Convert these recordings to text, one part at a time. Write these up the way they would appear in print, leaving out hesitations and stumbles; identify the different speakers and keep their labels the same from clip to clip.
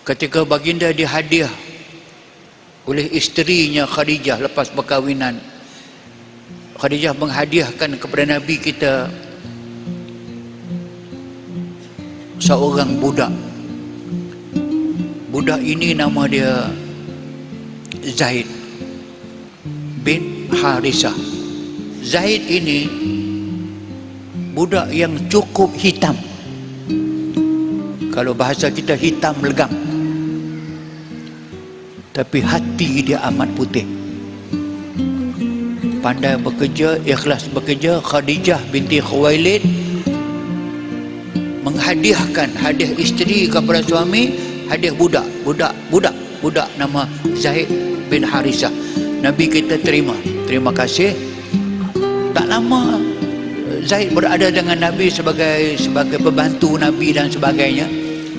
Speaker 1: ketika baginda dihadiah oleh isterinya Khadijah lepas perkahwinan, Khadijah menghadiahkan kepada Nabi kita seorang budak. Budak ini nama dia Zaid bin Harisah. Zaid ini budak yang cukup hitam. Kalau bahasa kita hitam legam, tapi hati dia amat putih. Pandai bekerja, ikhlas bekerja. Khadijah binti Khuwailid menghadiahkan hadiah isteri kepada suami, hadiah budak nama Zaid bin Harisah. Nabi kita terima kasih. Tak lama Zaid berada dengan Nabi sebagai pembantu Nabi dan sebagainya.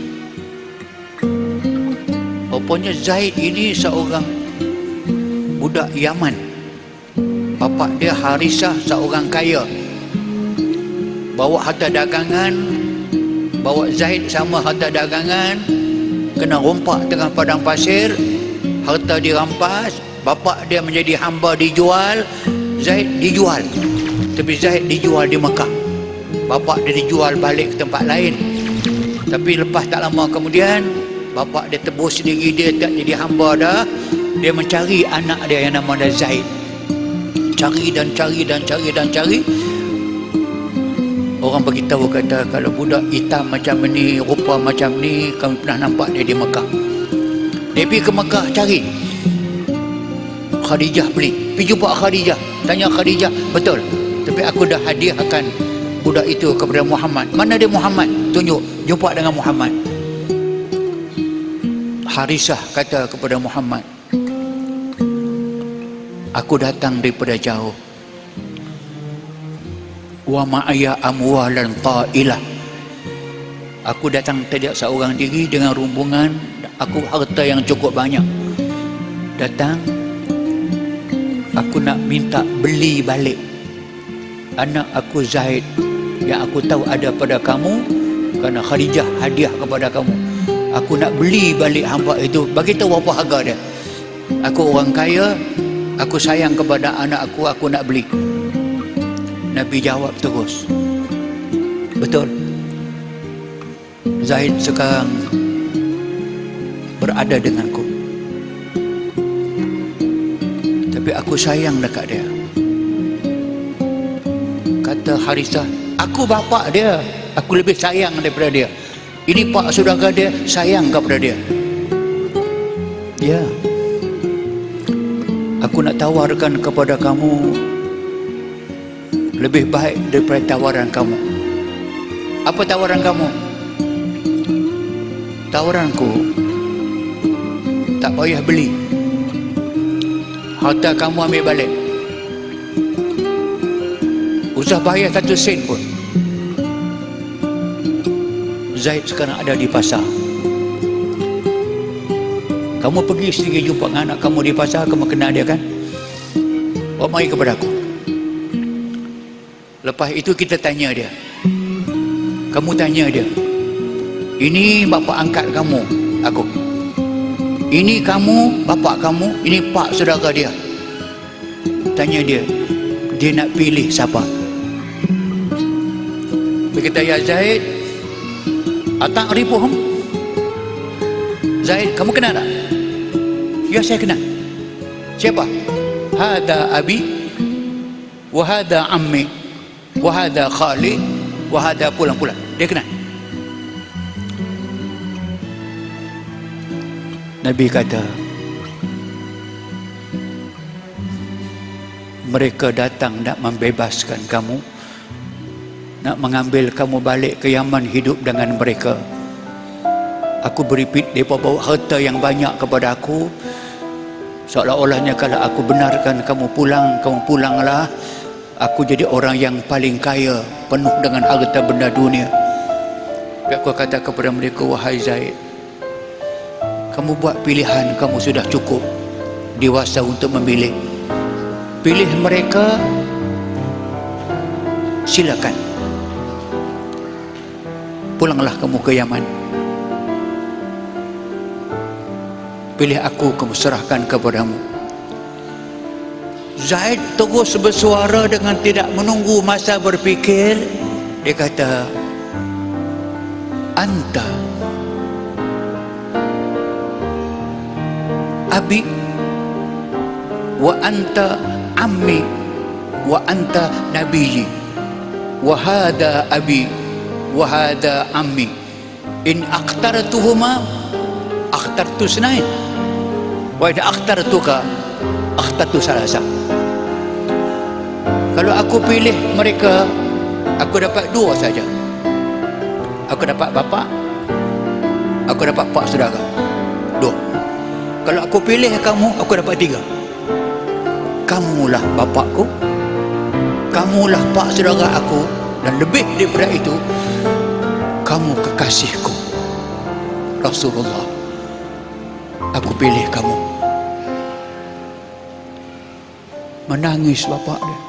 Speaker 1: Rupanya Zaid ini seorang budak Yaman. Bapa dia Harisah seorang kaya, bawa harta dagangan, bawa Zaid sama harta dagangan, kena rompak tengah padang pasir, harta dirampas, bapa dia menjadi hamba, dijual, Zaid dijual. Tapi Zaid dijual di Mekah, bapa dia dijual balik ke tempat lain. Tapi lepas tak lama kemudian, bapa dia tebus diri dia tak jadi hamba dah. Dia mencari anak dia yang nama dia Zaid. Cari. Orang beritahu kata, kalau budak hitam macam ni, rupa macam ni, kami pernah nampak dia di Mekah. Dia pergi ke Mekah cari. Khadijah pergi jumpa Khadijah, tanya Khadijah, betul, tapi aku dah hadiahkan budak itu kepada Muhammad. Mana dia Muhammad? Tunjuk, jumpa dengan Muhammad. Harisah kata kepada Muhammad, aku datang daripada jauh. Wa ma'aya amwalan ta'ilah. Aku datang tidak seorang diri dengan rombongan, aku harta yang cukup banyak. Datang, aku nak minta beli balik anak aku Zaid yang aku tahu ada pada kamu, kerana Khadijah hadiah kepada kamu. Aku nak beli balik hamba itu. Bagi tahu apa harga dia. Aku orang kaya, aku sayang kepada anak aku nak beli. Nabi jawab terus, betul, Zaid sekarang berada denganku, tapi aku sayang dekat dia. Kata Harisah, aku bapa dia, aku lebih sayang daripada dia. Ini pak saudara dia, sayang kepada dia. Ya, aku nak tawarkan kepada kamu lebih baik daripada tawaran kamu. Apa tawaran kamu? Tawaranku, tak payah beli, harta kamu ambil balik, usah bayar 1 sen pun. Zaid sekarang ada di pasar. Kamu pergi sendiri jumpa dengan anak kamu di pasar, kamu kenal dia kan? Bawa mari kepada aku. Lepas itu kita tanya dia. Kamu tanya dia, ini bapa angkat kamu, aku. Ini kamu, bapa kamu, ini pak saudara dia. Tanya dia, dia nak pilih siapa? Dia kata, ya Zaid, atak ribuhum. Zaid, kamu kenal tak? Ya, saya kenal. Siapa? Hada abi, wahada ammi, wahada khali, wahada pulang-pulang. Dia kenal. Nabi kata, mereka datang nak membebaskan kamu, nak mengambil kamu balik ke Yaman, hidup dengan mereka. Aku beri mereka bawa harta yang banyak kepada aku, seolah-olahnya kalau aku benarkan kamu pulanglah, aku jadi orang yang paling kaya, penuh dengan harta benda dunia. Tapi aku kata kepada mereka, wahai Zaid, kamu buat pilihan, kamu sudah cukup dewasa untuk memilih. Pilih mereka, silakan. Pulanglah kamu ke Yaman. pilih aku, kamu serahkan kepadamu. Zaid terus bersuara dengan tidak menunggu masa berfikir. Dia kata, anta abi wa anta ammi wa anta nabiyyi wa hada abi wa hada ammi in akhtartuhuma akhtartu sunain wa in akhtartuka akhtartu salasa. Kalau aku pilih mereka, aku dapat dua saja. Aku dapat bapa, aku dapat pak saudara, dua. Kalau aku pilih kamu, aku dapat tiga. Kamulah bapakku, kamulah pak saudara aku, dan lebih daripada itu, kamu kekasihku Rasulullah. Aku pilih kamu. Menangis bapak dia.